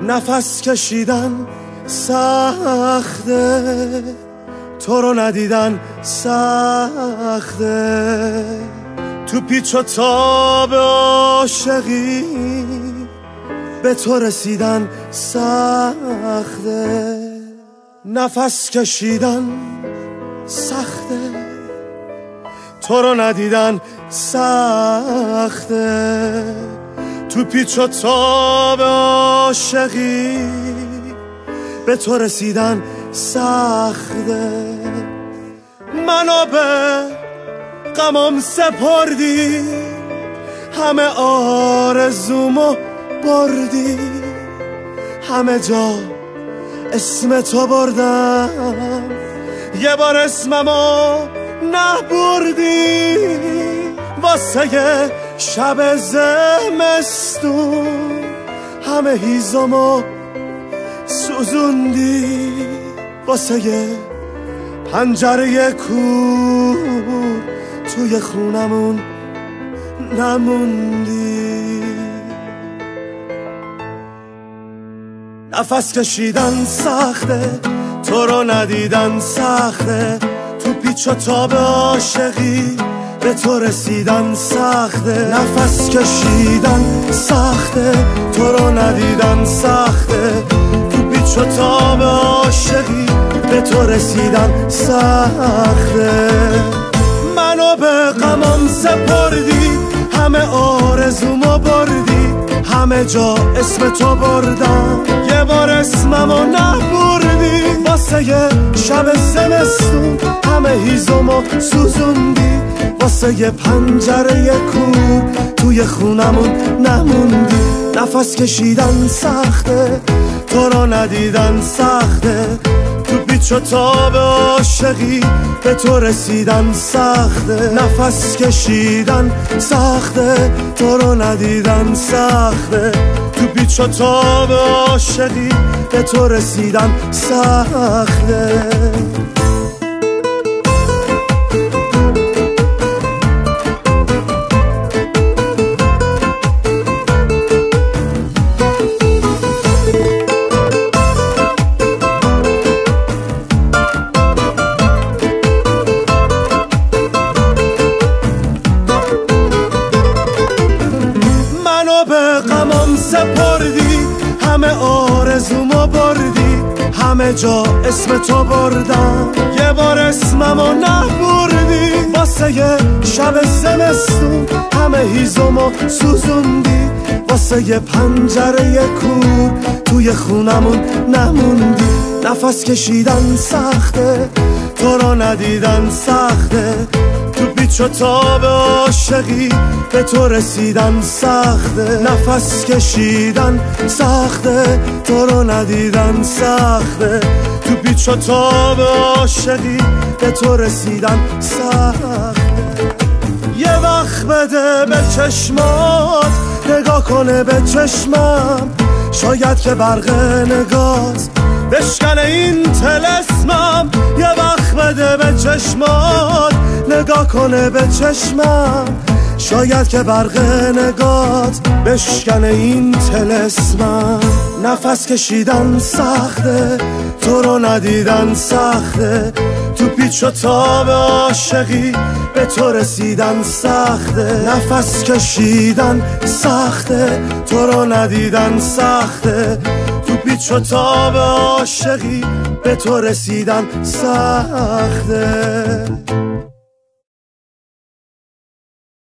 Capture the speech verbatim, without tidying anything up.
نفس کشیدن سخته، تو رو ندیدن سخته، تو پیچ و تاب عاشقی به تو رسیدن سخته. نفس کشیدن سخته، تو رو ندیدن سخته، تو پیچ و تاب عاشقی به تو رسیدن سخته. منو به غمم سپردی، همه آرزومو بردی، همه جا اسم تو بردم، یه بار اسممو نبردی. واسه یه شب زمستون همه هیزمو سوزوندی، واسه یه پنجره کور توی خونمون نموندی. نفس کشیدن سخته، تو رو ندیدن سخته، تو پیچ و تاب عاشقی به تو رسیدن سخته. نفس کشیدن سخته، تو رو ندیدن سخته، تو پیچ و تاب عاشقی به تو رسیدن سخته. منو به غمم سپردی، همه آرزومو بردی، همه جا اسم تو بردم، یه بار اسممو نبردی. واسه یه شب زمستون همه هیزمو سوزوندی، واسه یه پنجره کور توی خونمون نموندی. نفس کشیدن سخته، تو رو ندیدن سخته، تو پیچ و تاب عاشقی به تو رسیدن سخته. نفس کشیدن سخته، تو رو ندیدن سخته، تو پیچ و تاب عاشقی به تو رسیدن سخته. به غمم سپردی، همه آرزومو بردی، همه جا اسم تو بردم، یه بار اسممو نبردی. واسه یه شب زمستون همه هیزمو سوزوندی، واسه یه پنجره کور توی خونمون نموندی. نفس کشیدن سخته، تو رو ندیدن سخته، تو پیچ و تاب عاشقی به تو رسیدن سخته. نفس کشیدن سخته، تو رو ندیدن سخته، تو پیچ و تاب عاشقی به تو رسیدن سخته. یه وقت بده به چشمات، نگاه کنه به چشمم، شاید که برق نگات بشکنه این طلسمم. یه وقت بده به چشمات، نگاه کنه به چشمم، شاید که برق نگات بشکنه این طلسمم. نفس کشیدن سخته، تو رو ندیدن سخته، تو پیچ و تاب عاشقی به تو رسیدن سخته. نفس کشیدن سخته، تو رو ندیدن سخته، تو پیچ و تاب عاشقی به تو رسیدن سخته.